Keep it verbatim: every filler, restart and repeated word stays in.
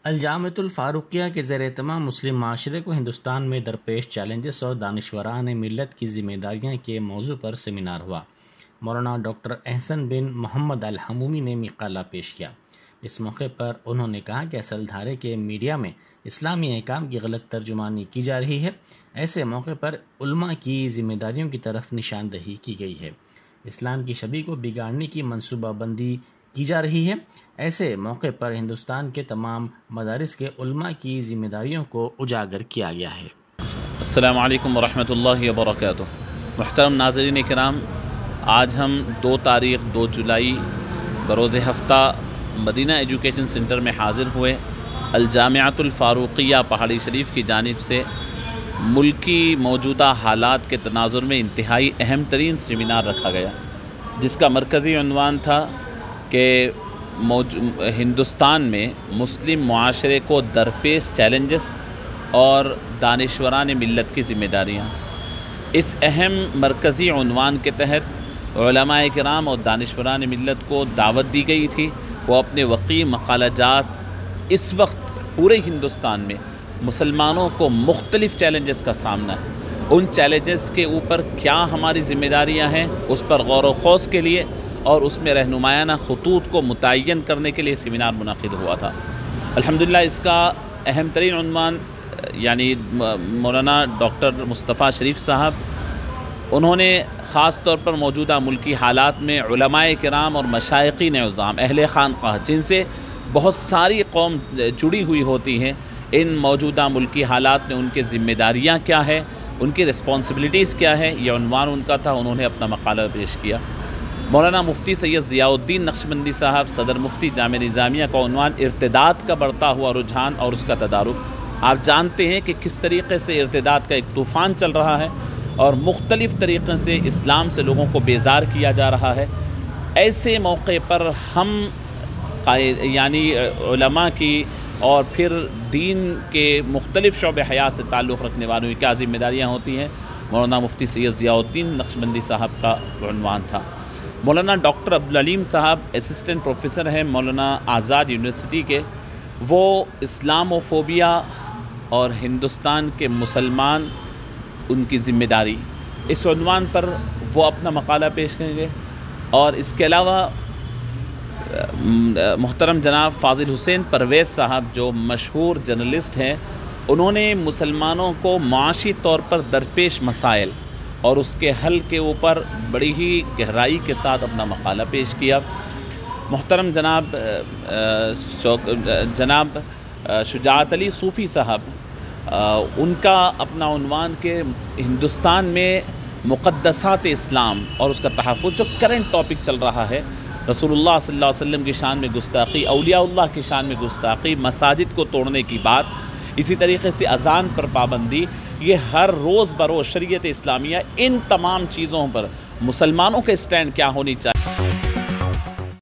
الجامعۃ الفاروقیہ کے زیر اہتمام مسلم معاشرے کو ہندوستان میں درپیش چیلنجز اور دانشوران ملت کی ذمہ داریاں کے موضوع پر سیمینار ہوا۔ مولانا ڈاکٹر احسن بن محمد الحمومی نے مقالہ پیش کیا۔ اس موقع پر انہوں نے کہا کہ اصل دھارے کے میڈیا میں اسلامی احکام کی غلط ترجمانی کی جا رہی ہے۔ ایسے موقع پر علماء کی ذمہ داریوں کی طرف نشاندہی کی گئی ہے۔ اسلام کی شبیہ کو بگاڑنے کی منصوبہ بندی کی جا رہی ہے۔ ایسے موقع پر ہندوستان کے تمام مدارس کے علماء کی ذمہ داریوں کو اجاگر کیا گیا ہے۔ السلام علیکم ورحمۃ اللہ وبرکاتہ۔ محترم ناظرین کرام، آج ہم دو تاریخ دو جولائی بروز ہفتہ مدینہ ایجوکیشن سینٹر میں حاضر ہوئے۔ الجامعۃ الفاروقیہ پہاڑی شریف کی جانب سے ملکی موجودہ حالات کے تناظر میں انتہائی اہم ترین سیمینار رکھا گیا، جس کا مرکزی عنوان تھا کہ ہندوستان میں مسلم معاشرے کو درپیش چیلنجز اور دانشوران ملت کی ذمہ داریاں۔ اس اہم مرکزی عنوان کے تحت علماء کرام اور دانشوران ملت کو دعوت دی گئی تھی، وہ اپنے وقیع مقالہ جات اس وقت پورے ہندوستان میں مسلمانوں کو مختلف چیلنجز کا سامنا ہے، ان چیلنجز کے اوپر کیا ہماری ذمہ داریاں ہیں، اس پر غور و خوض کے لیے اور اس میں رہنمایانہ خطوط کو متعین کرنے کے لیے سیمینار منعقد ہوا تھا۔ الحمدللہ اس کا اہم ترین عنوان یعنی مولانا ڈاکٹر مصطفیٰ شریف صاحب، انہوں نے خاص طور پر موجودہ ملکی حالات میں علماء کرام اور مشائقین عظام اہل خانقاہ، جن سے بہت ساری قوم جڑی ہوئی ہوتی ہیں، ان موجودہ ملکی حالات میں ان کے ذمہ داریاں کیا ہے، ان کی رسپانسبلٹیز کیا ہے، یہ عنوان ان کا تھا۔ انہوں نے اپنا مقالہ پیش کیا۔ مولانا مفتی سید ضیاء الدین نقشبندی صاحب، صدر مفتی جامعہ نظامیہ، کا عنوان ارتداد کا بڑھتا ہوا رجحان اور اس کا تدارک۔ آپ جانتے ہیں کہ کس طریقے سے ارتداد کا ایک طوفان چل رہا ہے اور مختلف طریقے سے اسلام سے لوگوں کو بیزار کیا جا رہا ہے۔ ایسے موقع پر ہم یعنی علماء کی اور پھر دین کے مختلف شعبہ حیات سے تعلق رکھنے والوں کی کیا ذمہ داریاں ہوتی ہیں، مولانا مفتی سید ضیاء الدین نقشبندی صاحب کا عنوان تھا۔ مولانا ڈاکٹر عبدالعلیم صاحب اسسٹنٹ پروفیسر ہیں مولانا آزاد یونیورسٹی کے، وہ اسلام و فوبیا اور ہندوستان کے مسلمان ان کی ذمہ داری، اس عنوان پر وہ اپنا مقالہ پیش کریں گے۔ اور اس کے علاوہ محترم جناب فاضل حسین پرویز صاحب، جو مشہور جرنلسٹ ہیں، انہوں نے مسلمانوں کو معاشی طور پر درپیش مسائل اور اس کے حل کے اوپر بڑی ہی گہرائی کے ساتھ اپنا مقالہ پیش کیا۔ محترم جناب جناب شجاعت علی صوفی صاحب، ان کا اپنا عنوان کہ ہندوستان میں مقدسات اسلام اور اس کا تحفظ، جو کرنٹ ٹاپک چل رہا ہے، رسول اللہ صلی اللہ علیہ وسلم کی شان میں گستاخی، اولیاء اللہ کی شان میں گستاخی، مساجد کو توڑنے کی بات، اسی طریقے سے اذان پر پابندی، یہ ہر روز بروز شریعت اسلامیہ، ان تمام چیزوں پر مسلمانوں کے سٹینڈ کیا ہونی چاہیے۔